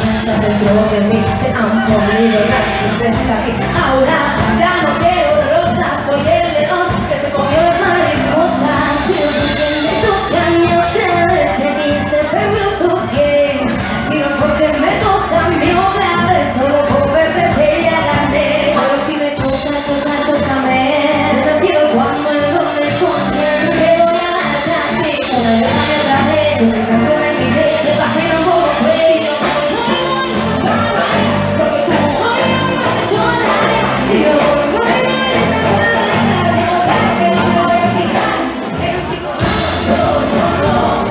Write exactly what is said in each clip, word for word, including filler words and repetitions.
extrañas dentro de mí se han ponido las sorpresas aquí. Ahora ya no quiero rosas, soy el león que se comió las mariposas. Me toca a mí otra vez que dice previo tu game. Tiro porque me toca a mí otra vez, solo por perderte ya gané. Pero si me toca, toca, tócame. Te prefiero cuando el don me conviene. Que voy a darte a ti una guerra me traje, un encanto me quité, que pa' que no puedo cuello. Porque tú hoy no me has hecho nada. Y yo voy, voy, voy, esta puede. Tengo que no me voy a fijar en un chico. No, no, no.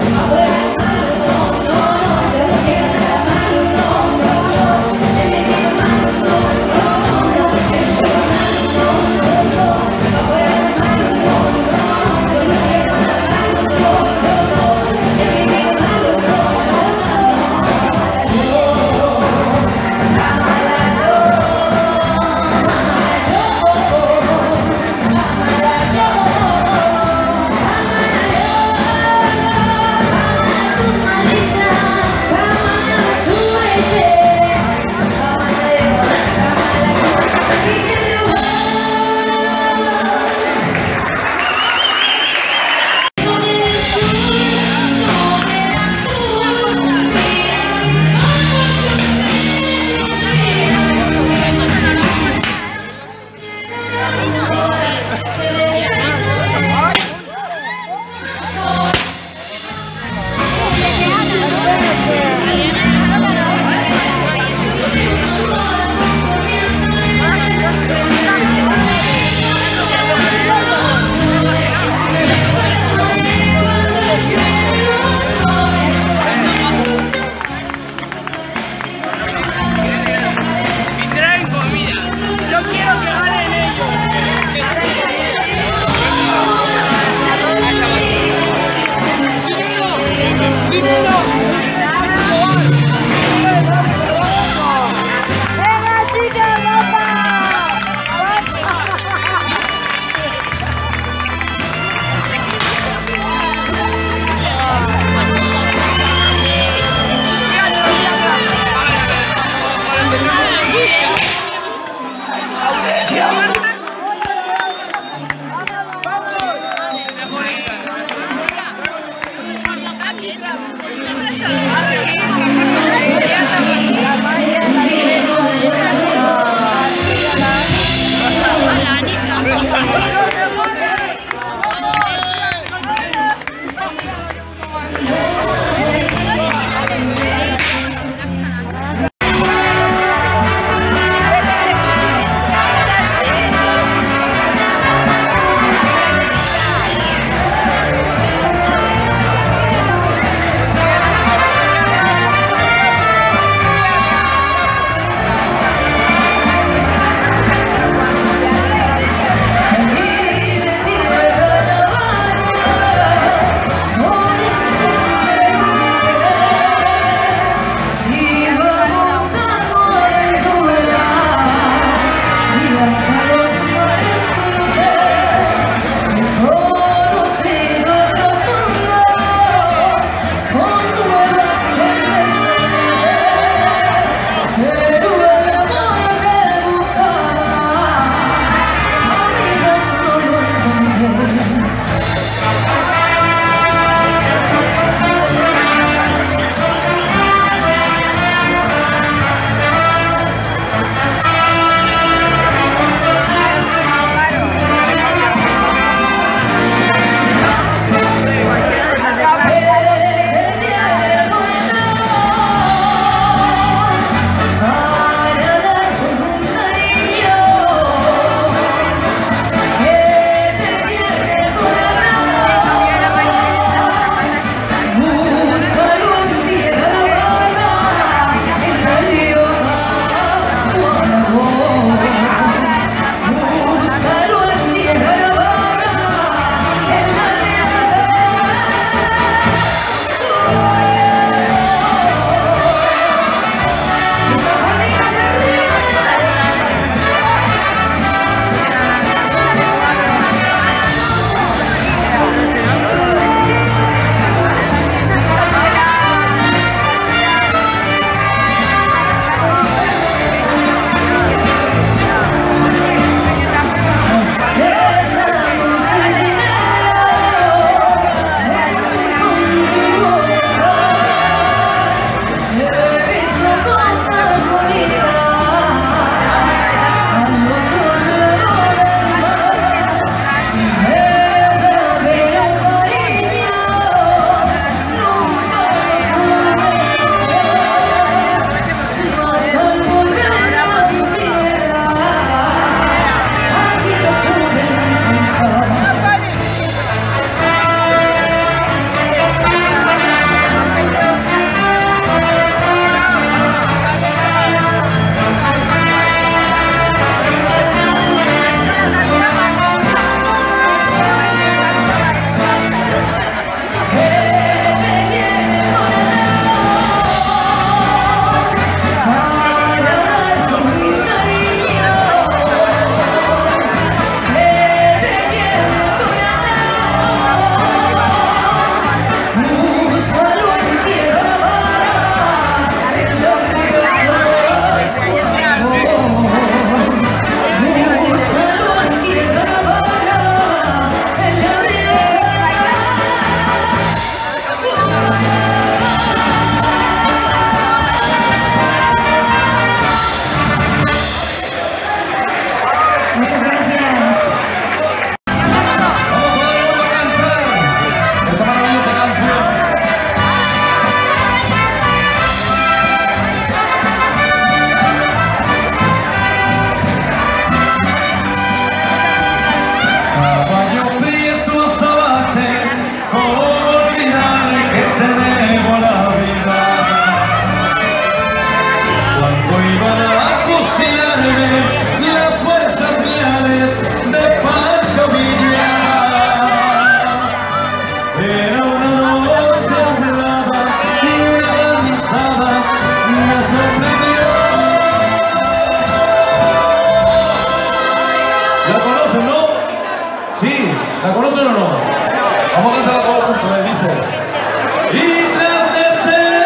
Vamos a cantarla todos juntos, ¿eh? Dice. Y tras de ser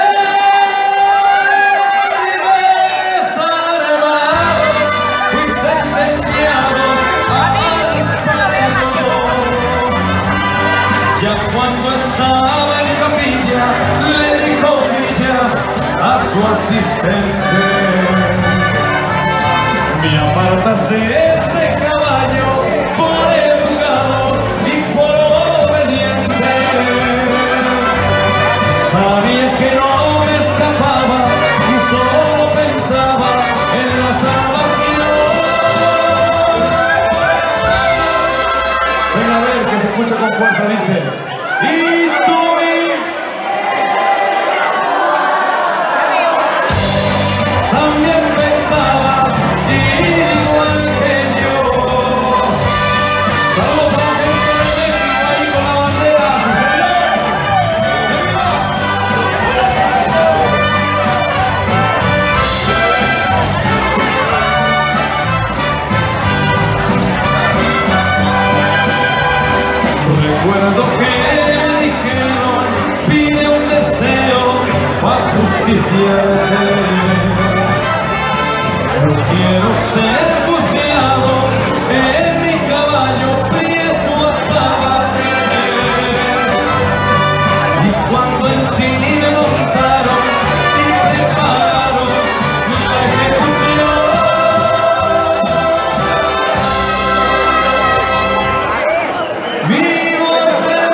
desarmado, fui sentenciado al paredón. Ya cuando estaba en capilla, le dijo Villa a su asistente: me apartas de ese caballo por educado y por obediente. Sabía que no me escapaba y solo pensaba en la salvación. Ven a ver que se escucha con fuerza, dice. Y tú mi también pensabas igual que yo. Saludos a la gente de México ahí con la bandera, ¿sí señor? Recuerdo que me dijeron: pide un deseo para justiciarte. Yo quiero ser fusilado en mi caballo prieto azabate. Y cuando en ti me montaron y prepararon la ejecución, mi voz de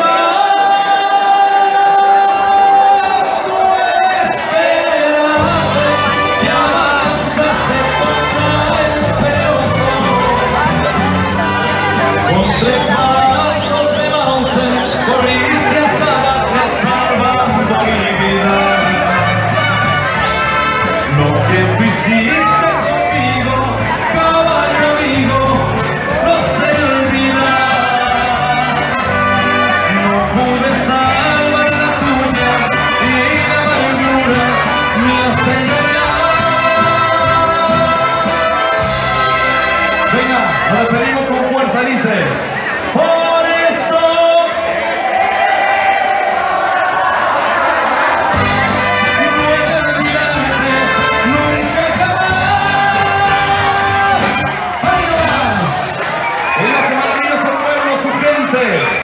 mando esperaste y avanzaste contra el pelotón. Con tres balazos de Mauser corriste a Zabate salvando mi vida. Lo que tú hiciste conmigo, caballo amigo, no se olvida. No pude salvar la tuya y la amargura me hace llorar. Venga, nos despedimos con fuerza, dice. Por esto no he de olvidarte nunca jamás. ¡Ay, no más! Mira qué maravilloso pueblo, su gente.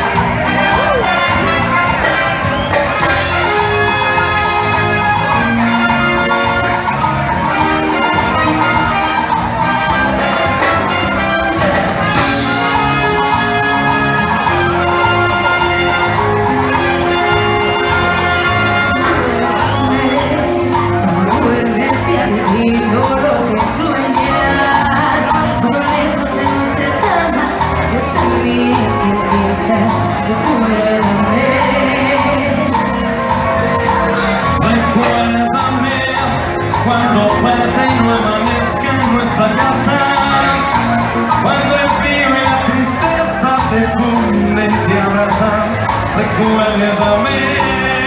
Recuérdame cuando falta y no amanezca en nuestra casa, cuando el frío y la tristeza te funden y te abrazan. Recuérdame.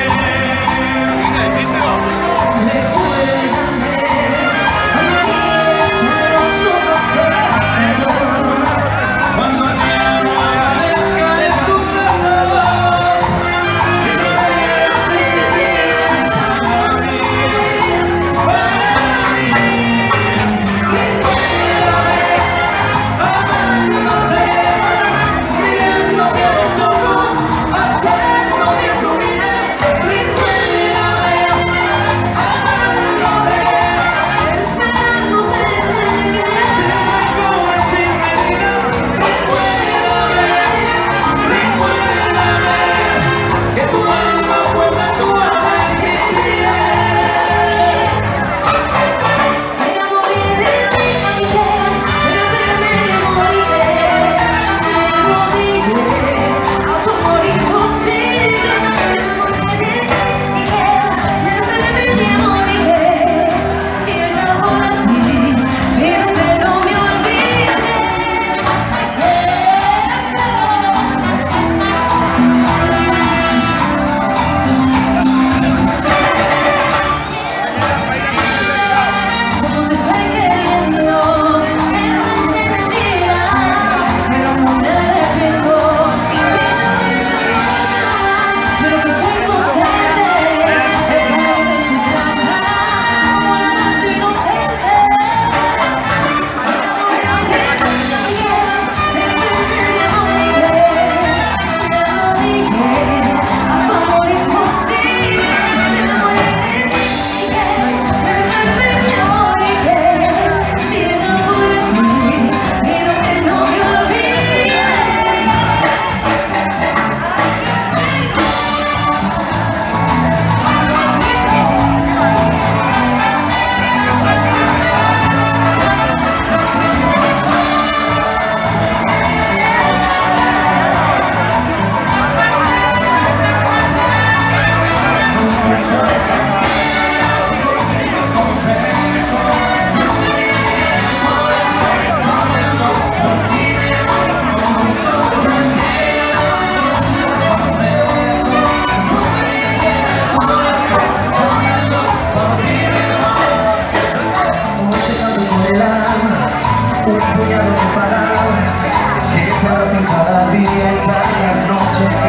Cuando ya no amanezca en tus brazos y no tengas tristeza para mí, para mí. Recuérdame amándote, mirándote a los ojos, haciéndome tu vida. Recuérdame amándote.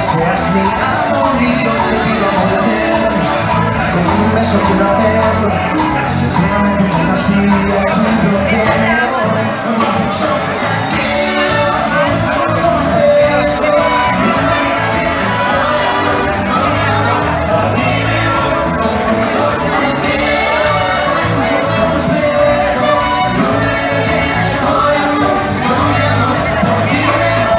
seas mi amor y yo te pido volver con un beso quiero hacerlo, créame tu fantasía es lo que me voy con tus ojos aquí, tus ojos como espejo, por ti me voy con tus ojos aquí, tus ojos como espejo, no me dejes el corazón, no mi amor, por ti me voy.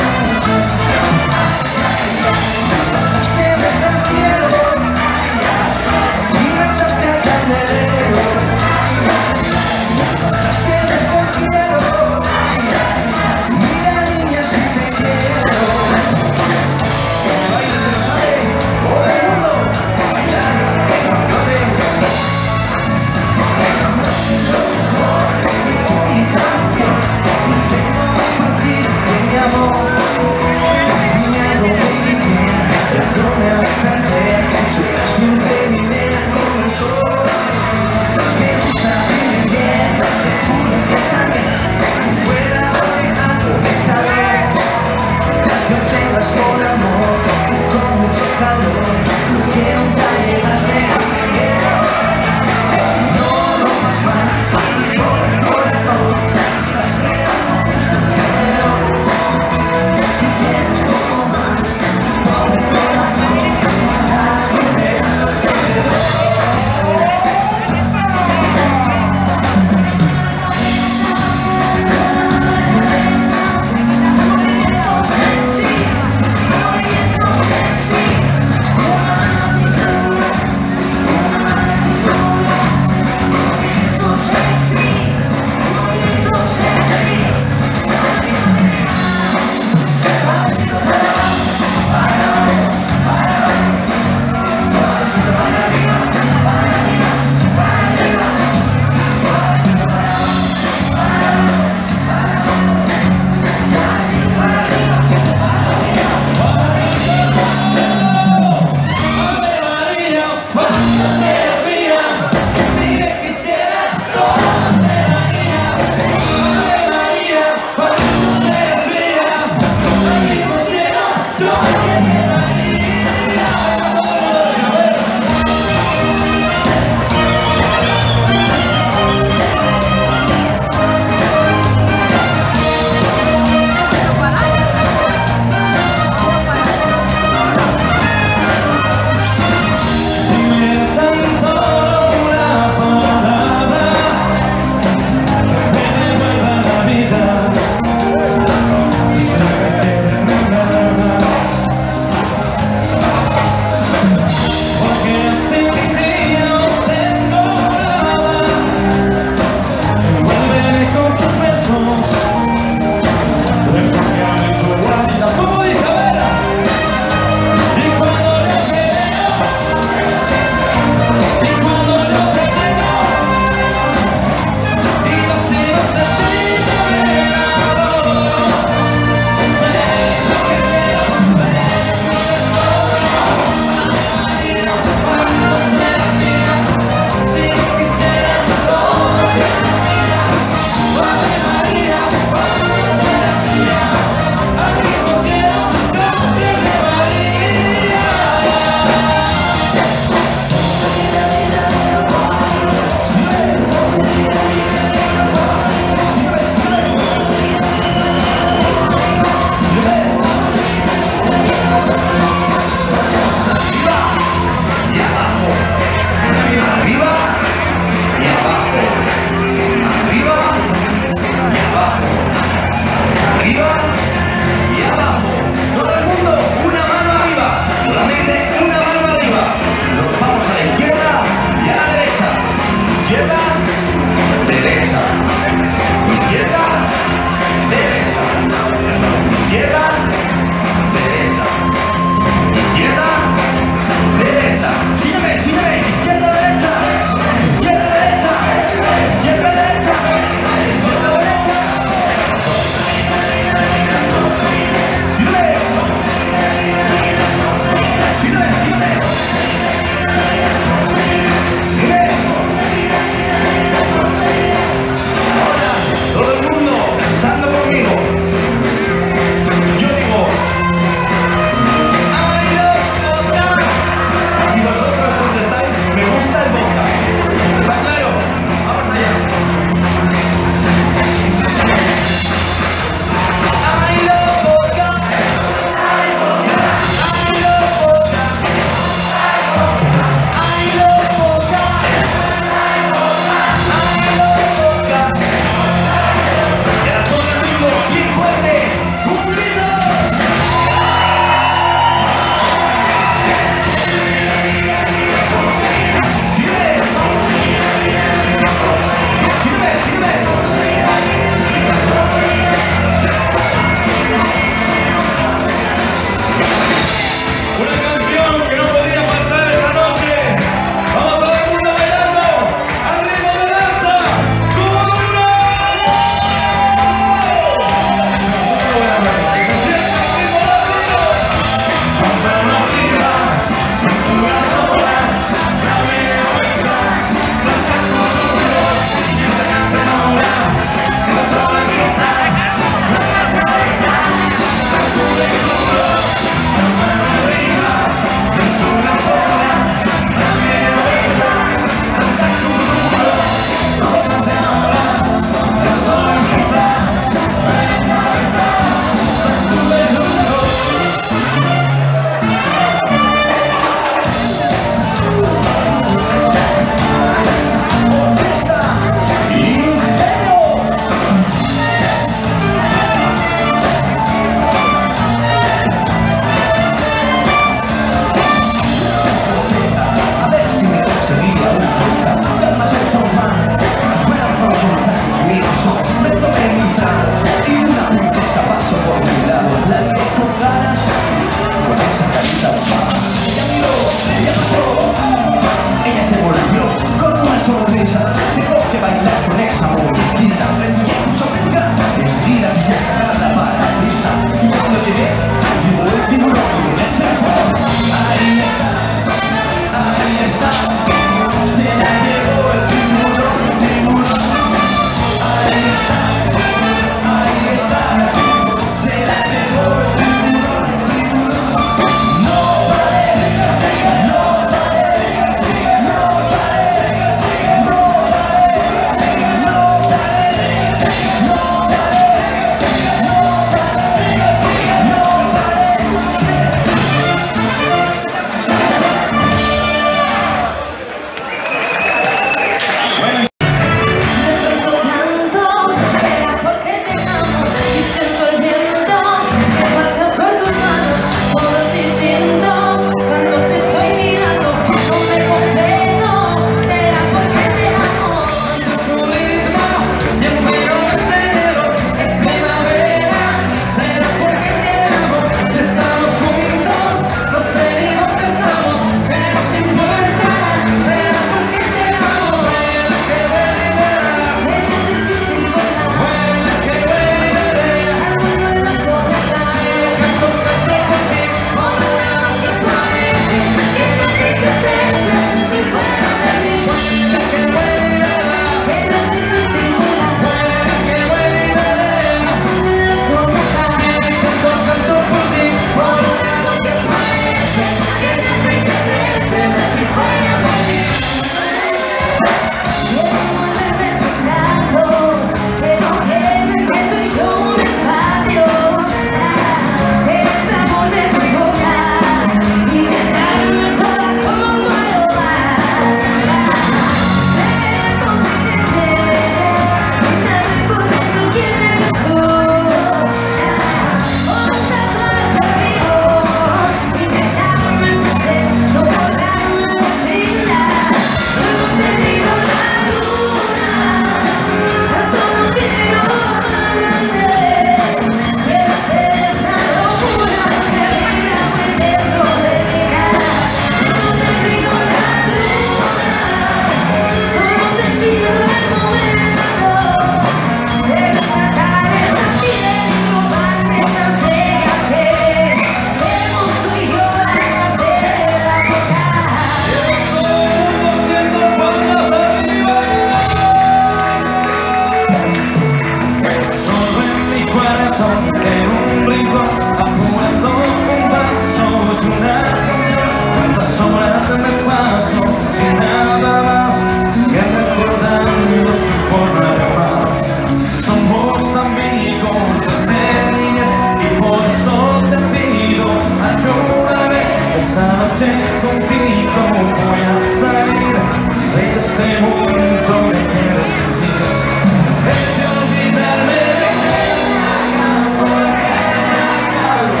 este mundo me quiere sentir. Es de olvidarme de que acaso, acaso,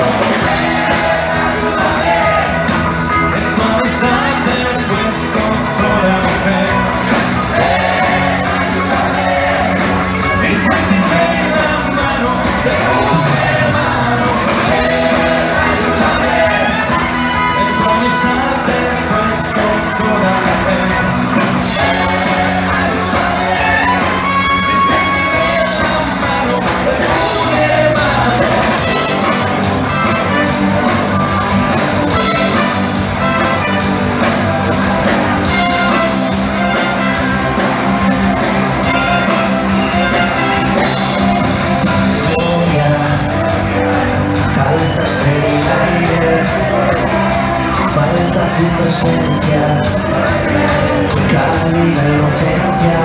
en tu abrazarte he puesto toda mi fe. Y prendime la mano, déjame mano, ayúdame. En tu abrazarte he puesto toda mi fe. Falta ser el aire, falta tu presencia, cálida inocencia,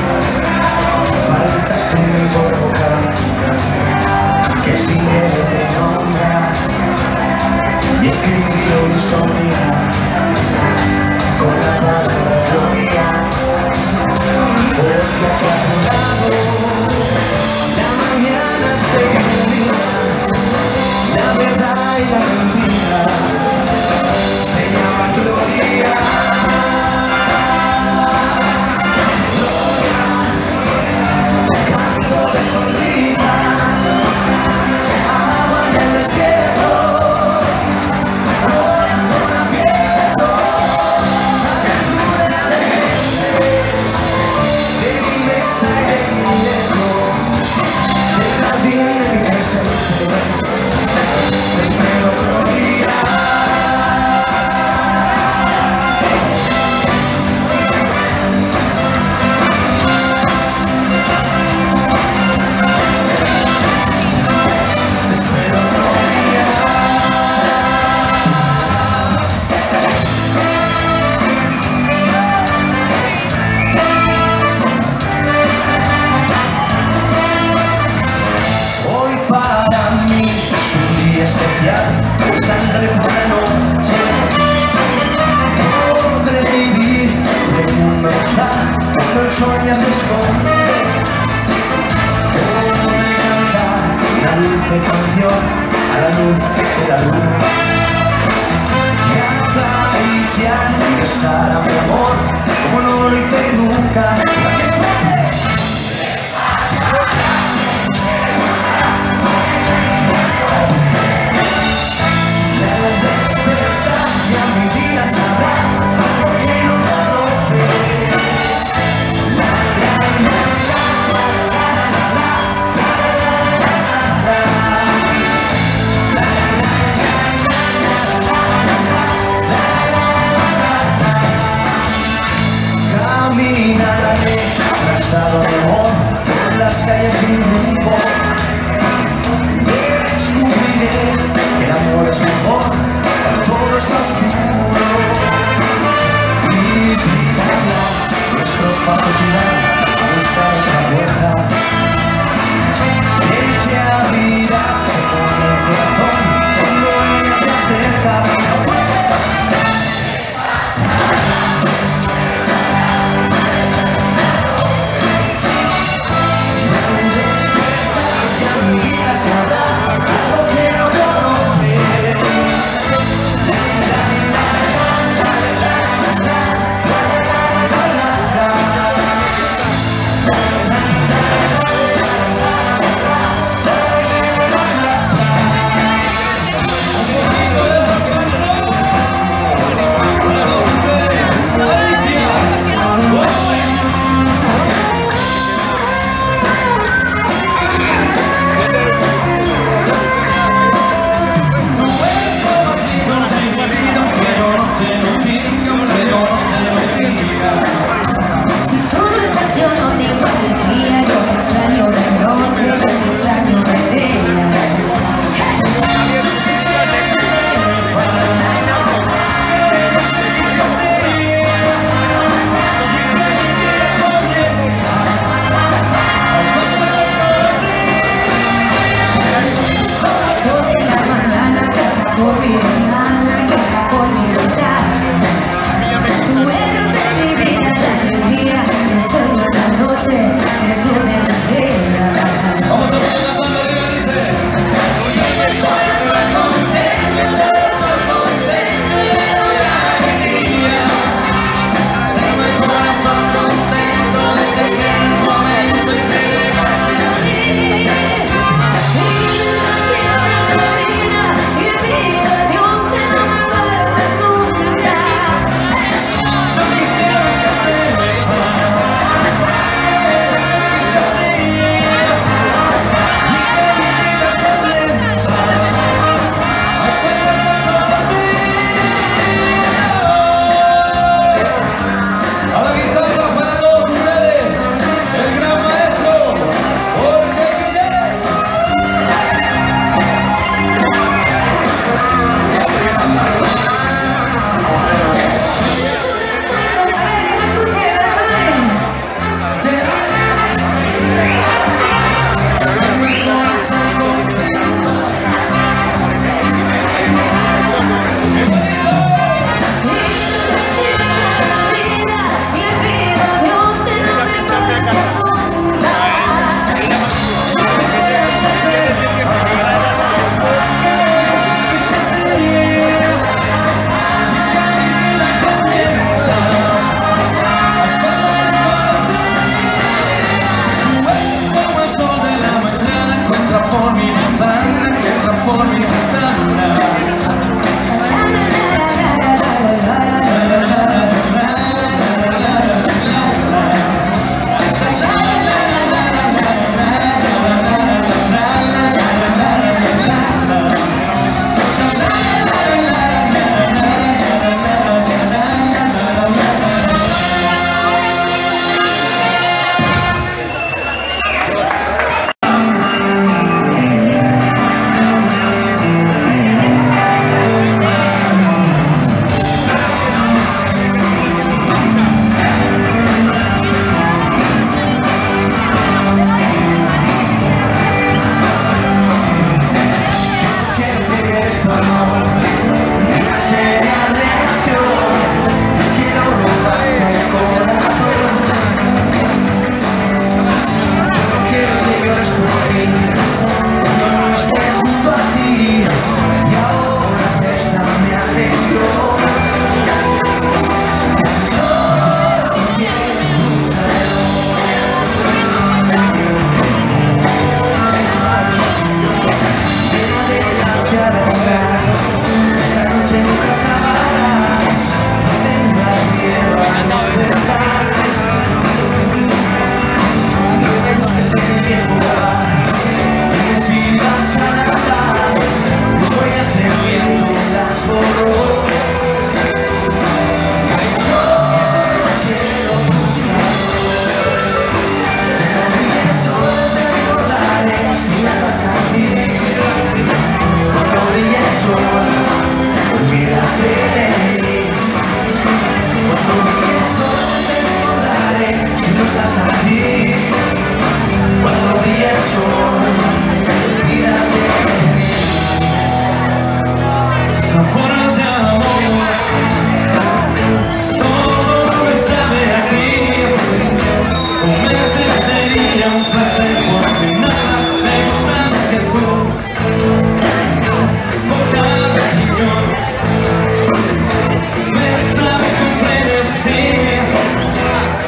falta ser mi boca, que sin querer te nombra, y escribir una historia, con la palabra gloria, porque aquí a tu lado, la mañana se ilumina. La verdad y la mentira se llama gloria. Gloria, canto de sonrisas, agua en el desierto, corazón abierto, aventura de mente, de mi mesa y de mi lecho, del jardín de mi presente. Espero gloria. Espero gloria. Hoy para mí es un día especial, sangre por la noche. Podré vivir de mundo ya, cuando el sol ya se esconde. Podré cantar una dulce canción a la luz de la luna y acariciar y besar a mi amor como no lo hice nunca. ¡La que suene! Caminaré abrazado de amor por las calles sin rumbo. Descubriré que el amor es mejor cuando todo está oscuro. Y sin hablar, nuestros pasos irán a buscar otra puerta que se abrirá con el corazón cuando ella se acerca. Sabrá algo que no conoce.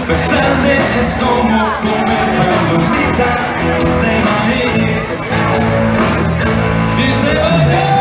Besarte es como comer palomitas de maíz. Y se va